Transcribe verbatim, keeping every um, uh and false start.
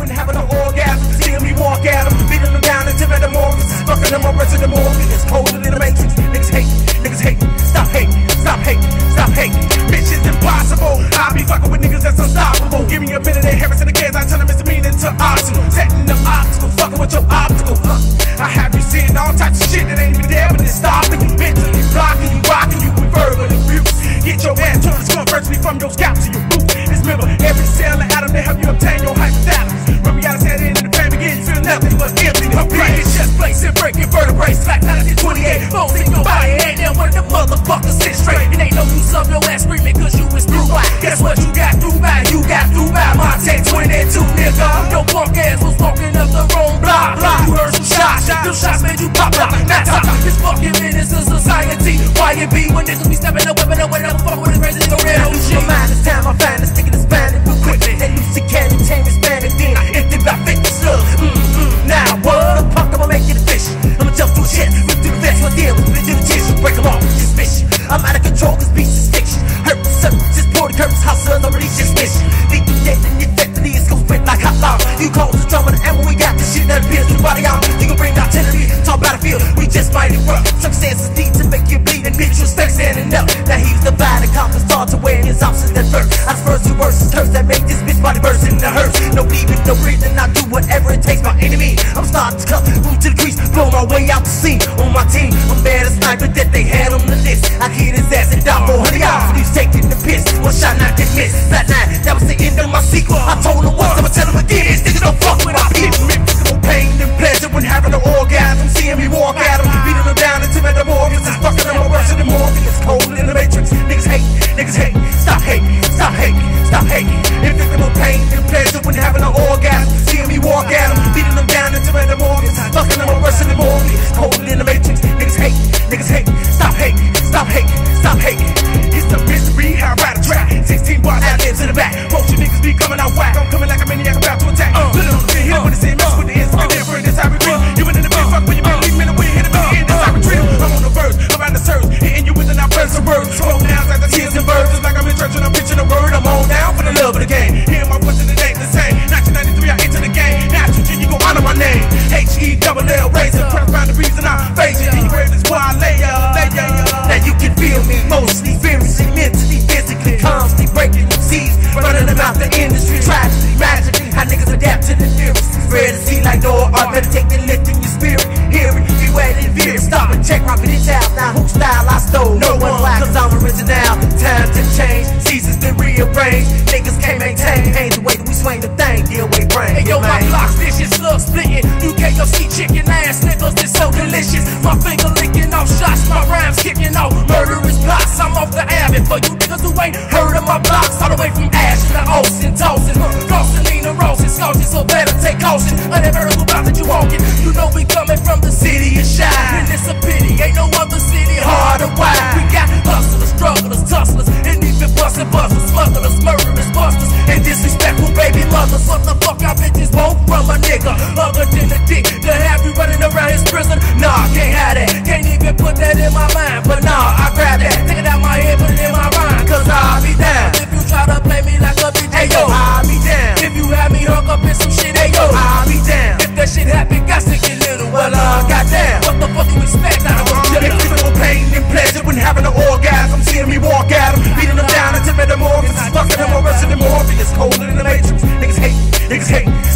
when having an orgasm. Seeing me walk at them, beating them down into metamorphosis. Fucking them up, rest of the morphine. It's colder than the Matrix. Niggas hate, niggas hate. Stop hating, stop hating, stop hating. Bitch, it's impossible. I be fucking with niggas that's unstoppable. Give me a minute, they Harris in the kids. I turn them misdemeanor into optional. Setting them obstacles, fucking with your obstacles. Uh, I have you seeing all types of shit that ain't even there, but it's stopping you. Mentally blocking you, rocking you with verbal abuse. Get your ass turned to scum virtually from your scalp to your boots. Remember, every cell and atom, they help you obtain your hypothalamus. When we out of in the pain begin, you feel nothing but empty. Complete it's just placing, breaking vertebrae. Slack nineteen twenty-eight, bones in your body. Ain't there when the motherfuckers sit straight. It ain't no use of your ass screaming cause you was through. Guess what you got through by? You got through by my ten twenty-two, nigga. Your punk ass was walking up the wrong block. You heard some shots, them shots made you pop up. Now top, this fucking menace to society. Why it be when niggas be stepping up, weapon up, when I'm fucking with the crazy nigga real shit. My mind is time, I find this nigga that's banned real quickly. That loose candy, chain expanded, then I empty about fifty slugs. Mm-mm, now what? Punk, I'ma make it efficient. I'ma jump through shit, rip through the vest, my deal, rip through the tissue, break them off, just mission. I'm out of control, cause beats is fiction. Hurt the sun, just pour the curtains, house son, already just mission. Think you dead, then you definitely is gon' spit like hot lava. You call the drama, and when we got this shit that appears to the body out, you gon' bring artillery, talk battlefield, we just might erupt. Circumstances need to make you bleed, and bitch, you stay standing up. Now he's the bad accomplice, start to wear his options that first. I first two verses, curse that make this bitch body burst in the hearse. No leaving, no breathing, I do whatever it takes, my enemy. I'm starting to cut, move to the crease, blow my way out the scene. On my team, I'm bad as sniper that they had on the list. I hit his ass and down four hundred yards, he's taking the piss. One shot, not dismissed. Flat nine, that was the end of my sequel. I told him once, I'ma tell him again. These niggas don't fuck with my people. Physical pain and pleasure when having an orgasm. Seeing me walk at him, beating them down into metamorphosis. Fucking them, I'm worse than the morphine. It's colder than the Matrix. Niggas hate, niggas hate. Stop hating, stop hating, stop hating. Invisible pain and pleasure when having an orgasm. Seeing me walk at him, beating them down into metamorphosis. Fucking them, I'm worse than the morphine. It's colder than the Matrix. Niggas hate, niggas hate. Stop hating, stop hating, stop hating. It's a mystery how I ride a track. sixteen bars that lives in the back. Most you niggas be coming out whack. I'm coming like a maniac about to attack. Uh, Little on the hit when it's in mess with the ends. Fucking different, that's how we treat. You went in the pit, fuck when you been leaving the way, hit it in, that's how we treat. I'm on the verge, around the surge, hitting you with an outburst of words. Slow down like the tears and birds. It's like I'm in church and I'm pitching a word. I'm on down for the love of the game. Hear my voice and it ain't the same. nineteen ninety-three, I enter the game. Now you you gon' honor my name. H E double L razor. Press around the reason I'm facing. You brave this why I lay ya, lay ya. Now you can feel me mostly, fiercely, mentally, physically, constantly breaking them seas, running them out the industry. Tragically, magically, how niggas adapt to the theories. Spread the sea like D O A better take the lift in your spirit. Hear it, beware the fear. Stop and check, rock it out. Now whose style I stole? No one black, cause I'm original. Time to change, seasons been rearranged. Niggas can't maintain, ain't the way that we swing the thing. D O A brain. Hey yo, my blocks, dishes, look, splitting. U K F C chicken ass niggas, it's so delicious. My finger licking off shots, my rhymes kicking off murderous plots. I'm off the avenue for you niggas who ain't heard of my blocks. All the way from Ashton to Austin, tossing, Costalina, Rossin, Scotian, so better take caution. Unadvertible about that you walking. You know we coming from the city of shine. And it's a pity, ain't no other city harder wide. We got hustlers, strugglers, tusslers, and even bustin' busters, smugglers, murderers, busters, and disrespectful baby mothers. What the fuck our bitches want from a nigga other than a dick to have you running around his prison? Nah, can't have that. Can't even put that in my mind. But nah, I grab that, take it out my head, put it in my rhyme. Cause I'll be down if you try to play me like a bitch. Hey yo, I'll be down if you have me hung up in some shit. Hey yo, I'll be down if that shit happen. Got to get little. Well, uh, goddamn, what the fuck you expect out of a killer? Physical pain and pleasure when having an orgasm. Seeing me walk at them, beating them down into metamorphosis. Fucking them, I'm worse than the morphine. It's colder than the Matrix. Niggas hate, niggas hate.